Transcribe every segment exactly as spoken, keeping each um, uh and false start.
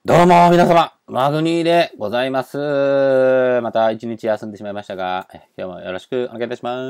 どうも、皆様、マグニーでございます。また一日休んでしまいましたが、今日もよろしくお願いいたします。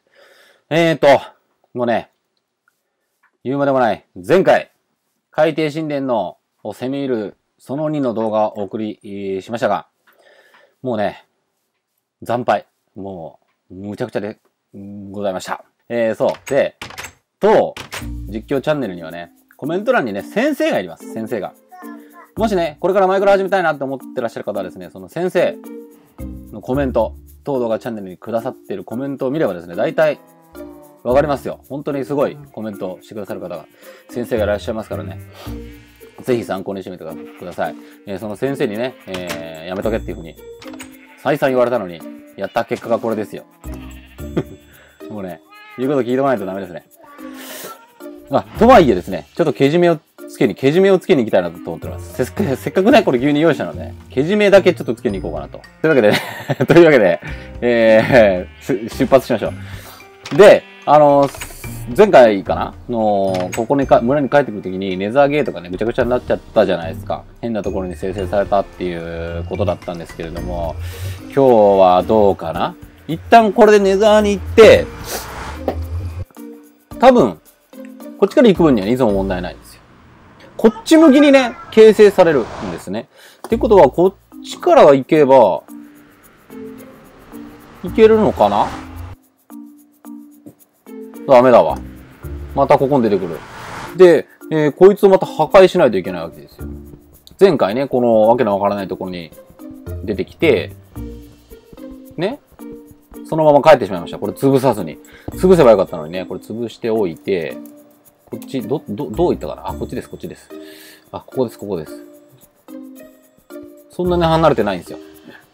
えーと、もうね、言うまでもない、前回、海底神殿のを攻め入るそのにの動画をお送りしましたが、もうね、惨敗。もう、むちゃくちゃでございました。えー、そう。で、当実況チャンネルにはね、コメント欄にね、先生がいます。先生が。もしね、これからマイクラ始めたいなって思ってらっしゃる方はですね、その先生のコメント、当動画チャンネルにくださっているコメントを見ればですね、大体わかりますよ。本当にすごいコメントしてくださる方が、先生がいらっしゃいますからね。ぜひ参考にしてみてください。えー、その先生にね、えー、やめとけっていうふうに、再三言われたのに、やった結果がこれですよ。もうね、言うこと聞いておかないとダメですね。あ、とはいえですね、ちょっとけじめをつけに、けじめをつけに行きたいなと思っております。せっかく、せっかくね、これ牛乳用意したので、けじめだけちょっとつけに行こうかなと。というわけでね、というわけで、えー、出発しましょう。で、あのー、前回かなの、ここにか、村に帰ってくるときに、ネザーゲートがね、ぐちゃぐちゃになっちゃったじゃないですか。変なところに生成されたっていうことだったんですけれども、今日はどうかな一旦これでネザーに行って、多分、こっちから行く分にはいつも問題ないんですよ。こっち向きにね、形成されるんですね。ってことは、こっちから行けば、行けるのかな？ダメだわ。またここに出てくる。で、えー、こいつをまた破壊しないといけないわけですよ。前回ね、このわけのわからないところに出てきて、ね。そのまま帰ってしまいました。これ潰さずに。潰せばよかったのにね、これ潰しておいて、こっち、ど、ど、どういったかなあ、こっちです、こっちです。あ、ここです、ここです。そんなに離れてないんですよ。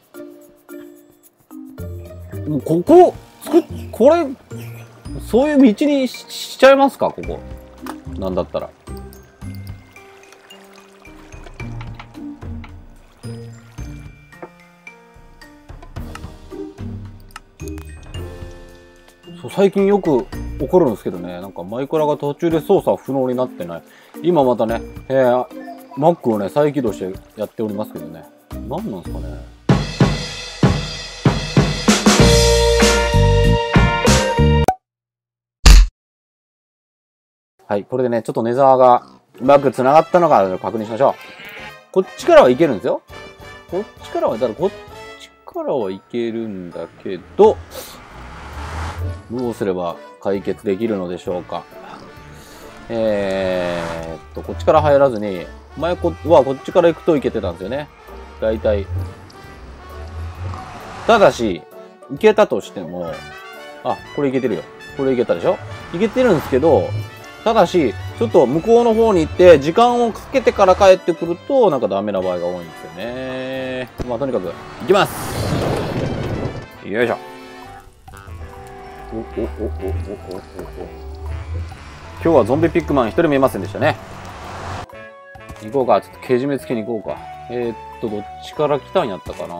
もうここ、作っ、これ、そういう道に し, しちゃいますかここ。なんだったら。そう、最近よく起こるんですけどね、なんかマイクラが途中で操作不能になってない。今またね、えー、Mac をね、再起動してやっておりますけどね。何なんですかね。はい、これでね、ちょっとネザーがうまく繋がったのか確認しましょう。こっちからはいけるんですよ。こっちからは、だからこっちからはいけるんだけど、どうすれば解決できるのでしょうか。えーっと、こっちから入らずに、前はこっちから行くといけてたんですよね。大体。ただし、行けたとしても、あ、これ行けてるよ。これ行けたでしょ？行けてるんですけど、ただし、ちょっと向こうの方に行って、時間をかけてから帰ってくると、なんかダメな場合が多いんですよね。まあ、とにかく、行きます！よいしょ。お、お、お、お、お、お、お、お。今日はゾンビピックマン一人見えませんでしたね。行こうか。ちょっとけじめつけに行こうか。えー、っと、どっちから来たんやったかな。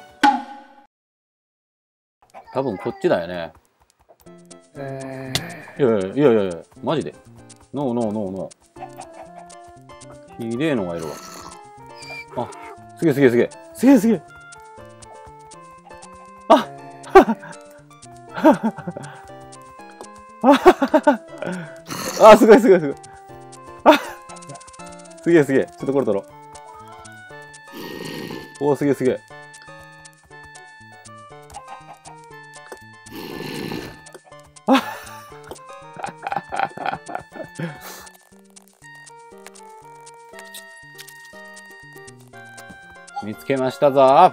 多分こっちだよね。えー、いやいやいやいやいや、マジで。ノーノーノーノー。ひでえのがいるわ。あ、すげえすげえすげえ。すげえすげえ。あははあ、すごいすごいすごい。あすげえすげえ。ちょっとこれ取ろう。おー、すげえすげえ。あ見つけましたぞ。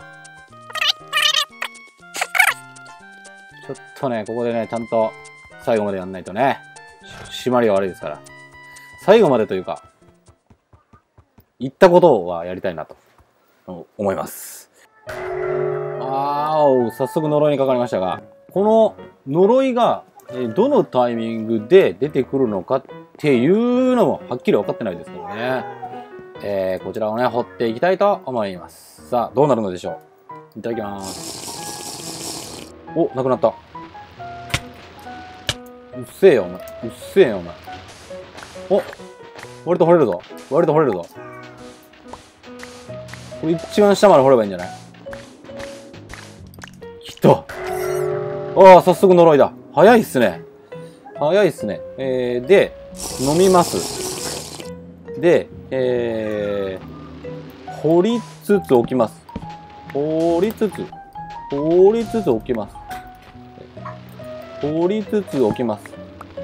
ちょっとね、ここでね、ちゃんと最後までやんないとね、締まりが悪いですから。最後までというか、言ったことはやりたいなと思います。あー、早速呪いにかかりましたが、この呪いがどのタイミングで出てくるのかっていうのもはっきり分かってないですけどね。えー、こちらをね、掘っていきたいと思います。さあ、どうなるのでしょう。いただきます。お、なくなった。うっせえよ、お前。うっせえよ、お前。お、割と掘れるぞ。割と掘れるぞ。 これ一番下まで掘ればいいんじゃない？きた。ああ、早速呪いだ。早いっすね。早いっすね。えー、で、飲みます。で、えー、掘りつつ置きます。掘りつつ、掘りつつ置きます。掘りつつ置きます。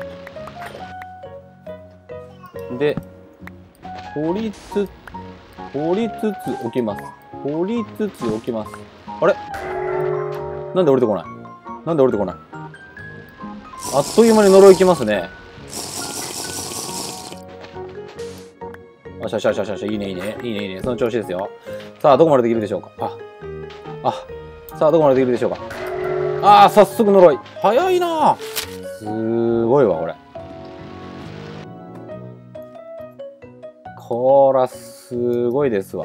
で、掘りつつ、掘りつつ置きます。掘りつつ置きます。あれ？なんで降りてこない？なんで降りてこない？あっという間に呪いきますね。よしよしよしよしよし、いいねいいね。いいねいいね。その調子ですよ。さあ、どこまでできるでしょうか。あ、あ、さあ、どこまでできるでしょうか。ああ、早速呪い。早いな。すごいわ、これ。こら、すごいですわ。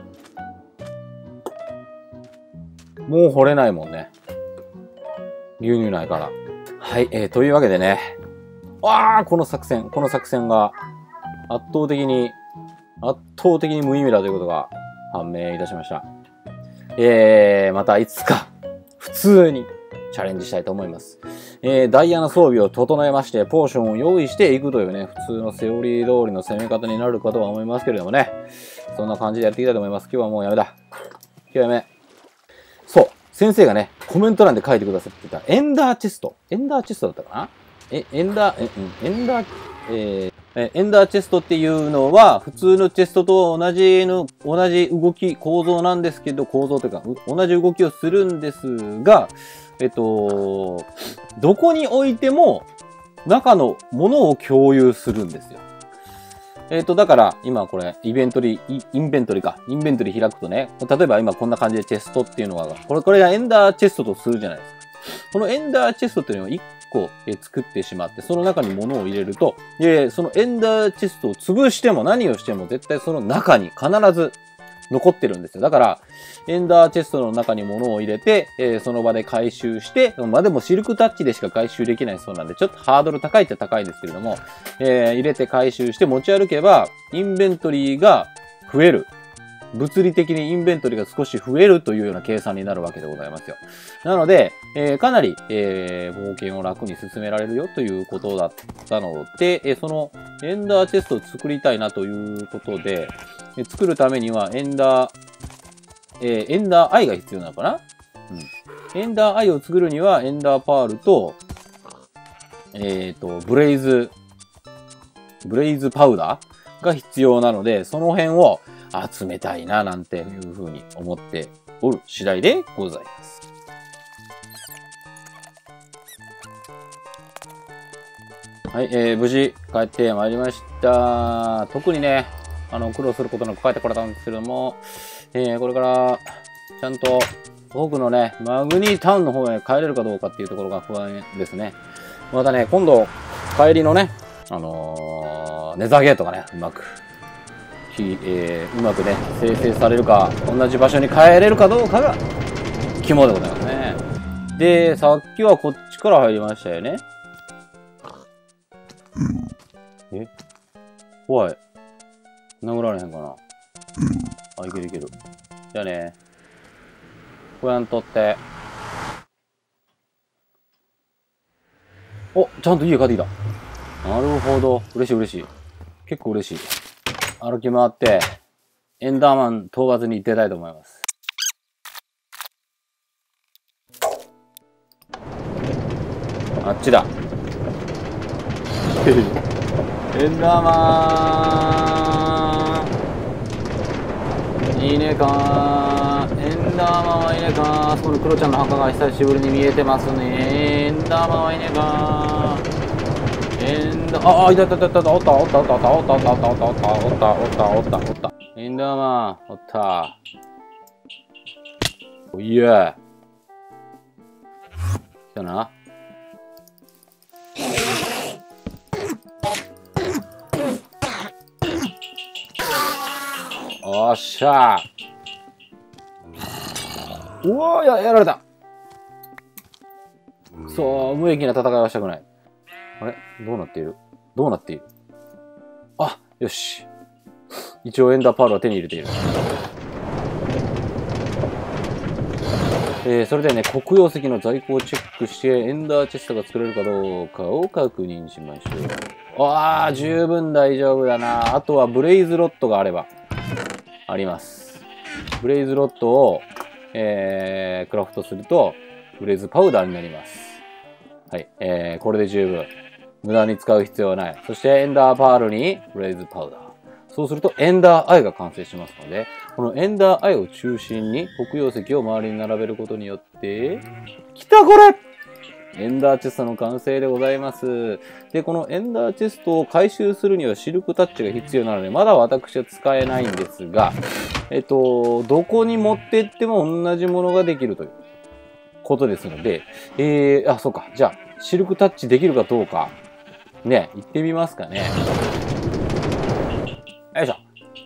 もう掘れないもんね。牛乳ないから。はい、えー、というわけでね。ああ、この作戦、この作戦が圧倒的に、圧倒的に無意味だということが判明いたしました。えー、またいつか、普通にチャレンジしたいと思います。えー、ダイヤの装備を整えまして、ポーションを用意していくというね、普通のセオリー通りの攻め方になるかとは思いますけれどもね。そんな感じでやっていきたいと思います。今日はもうやめだ。今日はやめ。そう。先生がね、コメント欄で書いてくださってた、エンダーチェスト。エンダーチェストだったかなえ、エンダー、え、うん、エンダー、えー、エンダーチェストっていうのは、普通のチェストと同じの、同じ動き、構造なんですけど、構造というか、同じ動きをするんですが、えっと、どこに置いても、中のものを共有するんですよ。えっと、だから、今これ、イベントリー、インベントリか。インベントリ開くとね、例えば今こんな感じでチェストっていうのが、これ、これがエンダーチェストとするじゃないですか。このエンダーチェストっていうのをいっこ作ってしまって、その中に物を入れると、で、そのエンダーチェストを潰しても何をしても絶対その中に必ず残ってるんですよ。だから、エンダーチェストの中に物を入れて、えー、その場で回収して、まあでもシルクタッチでしか回収できないそうなんで、ちょっとハードル高いっちゃ高いですけれども、えー、入れて回収して持ち歩けば、インベントリーが増える。物理的にインベントリーが少し増えるというような計算になるわけでございますよ。なので、えー、かなり、えー、冒険を楽に進められるよということだったので、えー、そのエンダーチェストを作りたいなということで、えー、作るためにはエンダー、えー、エンダーアイが必要なのかな？うん。エンダーアイを作るにはエンダーパールと、えっと、ブレイズ、ブレイズパウダーが必要なので、その辺を集めたいななんていうふうに思っておる次第でございます。はい、えー、無事帰ってまいりました。特にね、あの、苦労することなく帰ってこれたんですけども、えー、これから、ちゃんと、僕のね、マグニータウンの方へ帰れるかどうかっていうところが不安ですね。またね、今度、帰りのね、あのー、ネザーゲートがね、うまく、えー、うまくね、生成されるか、同じ場所に帰れるかどうかが、肝でございますね。で、さっきはこっちから入りましたよね。え？怖い。殴られへんかな。あ、いけるいける。じゃあね。こやんとって。お、ちゃんと家帰ってきた。なるほど。嬉しい嬉しい。結構嬉しい。歩き回って、エンダーマン討伐に出たいと思います。あっちだ。エンダーマンいいねかー。エンダーマンはいいねかー。あそこのクロちゃんの墓が久しぶりに見えてますね。エンダーマンはいいねかー。エンダー、ああ、いたいたいたいた、おったおったおったおったおったおったおったおったおったおったおったおったおった。エンダーマン、おった。おいえ。来たな。おっしゃー。うわー、や、やられた。そう、無益な戦いはしたくない。あれどうなっているどうなっているあ、よし。一応エンダーパールは手に入れている。 えー、それでね、黒曜石の在庫をチェックして、エンダーチェストが作れるかどうかを確認しましょう。ああ、十分大丈夫だな。あとはブレイズロッドがあれば。あります。ブレイズロッドを、えー、クラフトすると、ブレイズパウダーになります。はい。えー、これで十分。無駄に使う必要はない。そして、エンダーパールに、ブレイズパウダー。そうすると、エンダーアイが完成しますので、このエンダーアイを中心に、黒曜石を周りに並べることによって、きたこれエンダーチェストの完成でございます。で、このエンダーチェストを回収するにはシルクタッチが必要なので、まだ私は使えないんですが、えっと、どこに持ってっても同じものができるということですので、えー、あ、そうか。じゃあ、シルクタッチできるかどうか、ね、行ってみますかね。よいしょ。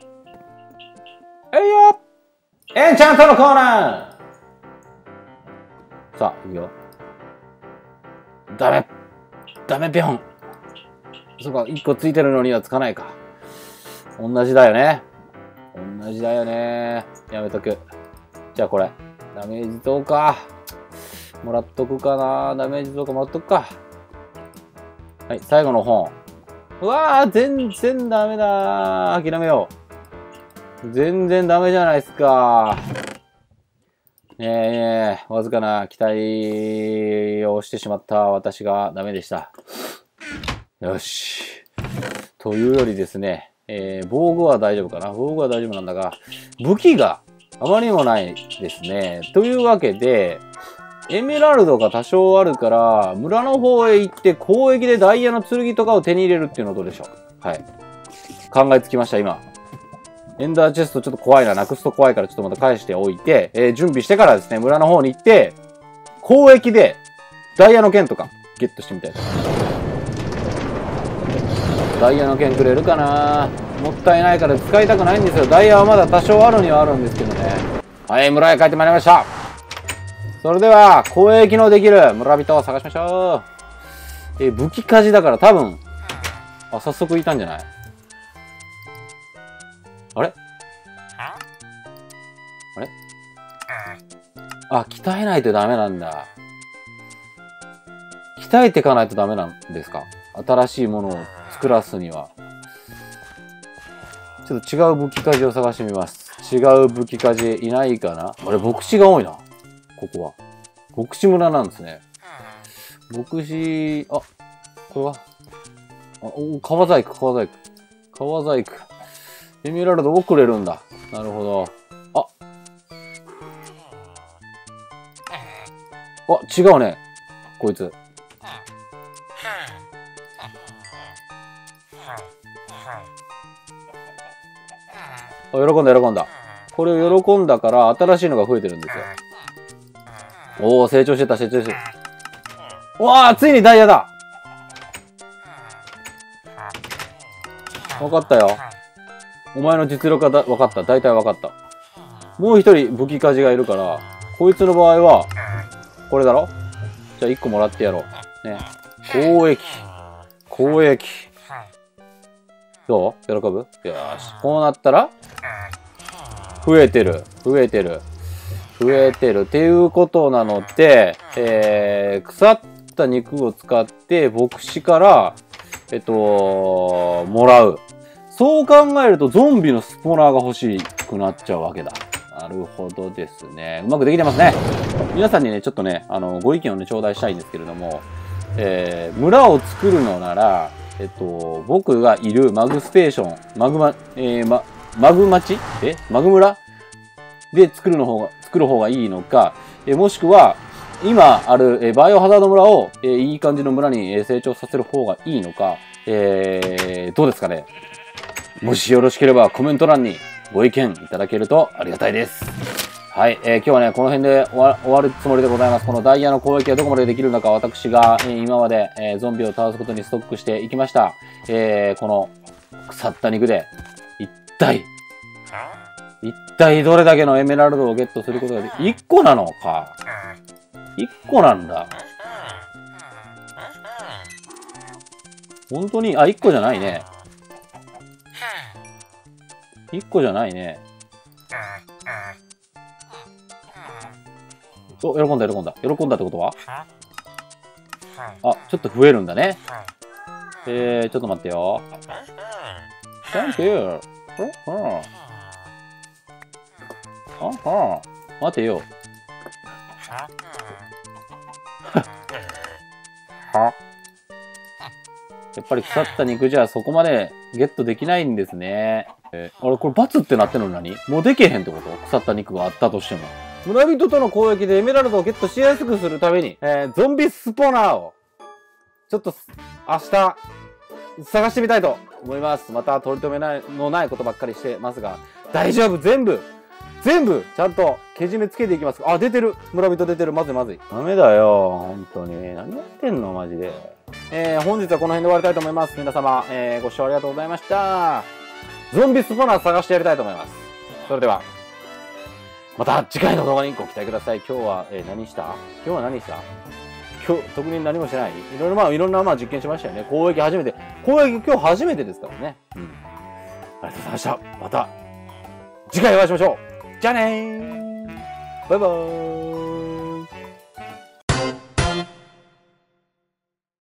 えいよエンチャントのコーナーさあ、いくよ。ダメダメぴょんそうか、一個ついてるのにはつかないか。同じだよね。同じだよね。やめとく。じゃあこれ。ダメージ増加。もらっとくかな。ダメージ増加もらっとくか。はい、最後の本。うわー、全然ダメだー。諦めよう。全然ダメじゃないですか。ねえねえ、わずかな期待をしてしまった私がダメでした。よし。というよりですね、えー、防具は大丈夫かな。防具は大丈夫なんだが、武器があまりにもないですね。というわけで、エメラルドが多少あるから、村の方へ行って交易でダイヤの剣とかを手に入れるっていうのはどうでしょう。はい。考えつきました、今。エンダーチェストちょっと怖いな。なくすと怖いからちょっとまた返しておいて、えー、準備してからですね、村の方に行って、交易でダイヤの剣とかゲットしてみたいと思います。ダイヤの剣くれるかな。もったいないから使いたくないんですよ。ダイヤはまだ多少あるにはあるんですけどね。はい、村へ帰ってまいりました。それでは、交易のできる村人を探しましょう。えー、武器鍛冶だから多分、あ、早速いたんじゃない？あれあれあ、鍛えないとダメなんだ。鍛えていかないとダメなんですか？新しいものを作らすには。ちょっと違う武器鍛冶を探してみます。違う武器鍛冶いないかな？あれ、牧師が多いな。ここは。牧師村なんですね。牧師、あ、これはあ、お、革細工、革細工。革細工。エメラルドをくれるんだ。なるほど。あ。あ、違うね。こいつ。あ、喜んだ、喜んだ。これを喜んだから、新しいのが増えてるんですよ。おー、成長してた、成長してた。うわー、ついにダイヤだ。わかったよ。お前の実力がわかった。大体わかった。もう一人武器鍛冶がいるから、こいつの場合は、これだろ？じゃあ一個もらってやろう。ね。交易。交易。どう？喜ぶ？よし。こうなったら、増えてる。増えてる。増えてる。っていうことなので、えー、腐った肉を使って牧師から、えっと、もらう。そう考えるとゾンビのスポナーが欲しくなっちゃうわけだ。なるほどですね。うまくできてますね。皆さんにね、ちょっとね、あの、ご意見をね、頂戴したいんですけれども、えー、村を作るのなら、えっと、僕がいるマグステーション、マグマ、えー、ま、マグ町えマグ村で作るの方が、作る方がいいのか、えもしくは、今ある、えバイオハザード村を、えいい感じの村に、え成長させる方がいいのか、えー、どうですかね。もしよろしければコメント欄にご意見いただけるとありがたいです。はい、えー、今日はね、この辺で終わ、終わるつもりでございます。このダイヤの攻撃がどこまでできるのか、私が、えー、今まで、えー、ゾンビを倒すことにストックしていきました。えー、この腐った肉で、一体、一体どれだけのエメラルドをゲットすることができ、いっこなのか。いっこなんだ。本当に、あ、いっこじゃないね。いっこじゃないね。 お、喜んだ、喜んだ。喜んだってことはあ、ちょっと増えるんだね。えー、ちょっと待ってよ。Thank you. ほほほほ待てよ。はやっぱり腐った肉じゃそこまでゲットできないんですね。えー、あれ、これバツってなってるの何もうできへんってこと腐った肉があったとしても。村人との交易でエメラルドをゲットしやすくするために、えー、ゾンビスポナーを、ちょっと、明日、探してみたいと思います。また取り留めないのないことばっかりしてますが、大丈夫全部全部ちゃんとけじめつけていきます。あ、出てる村人出てるまずいまずい。ダメだよ。本当に。何やってんのマジで。えー、本日はこの辺で終わりたいと思います。皆様、えー、ご視聴ありがとうございました。ゾンビスポナー探してやりたいと思います。それでは、また次回の動画にご期待ください。今日は、えー、何した今日は何した今日、特に何もしてないいろいろまあ、いろんなまあ実験しましたよね。攻撃初めて。攻撃今日初めてですからね。うん。ありがとうございました。また、次回お会いしましょう。じゃあねー。バイバーイ。